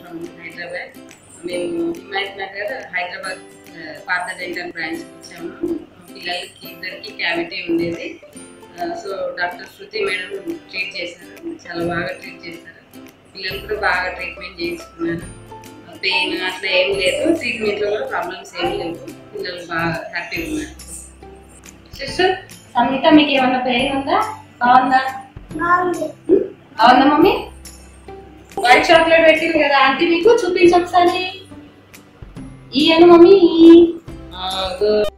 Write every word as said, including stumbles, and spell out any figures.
from Hyderabad. మేము Himayat Nagar Hyderabad Partha dental branch వచ్చాము. పిల్లలకి ఇద్దరికి క్యావిటీ ఉండేది. So doctor Shruti madam treat చేశారు, చాలా బాగా ట్రీట్ చేశారు. పిల్లలు కూడా బాగా ట్రీట్మెంట్ చేయించుకున్నారు. పెయిన్ అట్లా ఏం లేదు, ట్రీట్మెంట్లో కూడా ప్రాబ్లమ్స్ ఏం లేవు. పిల్లలు బాగా హ్యాపీగా ఉన్నారు. సిస్టర్ సంగీత, మీకు ఏమన్నా పెయిన్ ఉందా? బాగుందా? అవునా మమ్మీ? వైట్ చాక్లెట్ పెట్టింది కదా ఆంటీ, మీకు చూపించు ఒకసారి. ఈ అను మమ్మీ.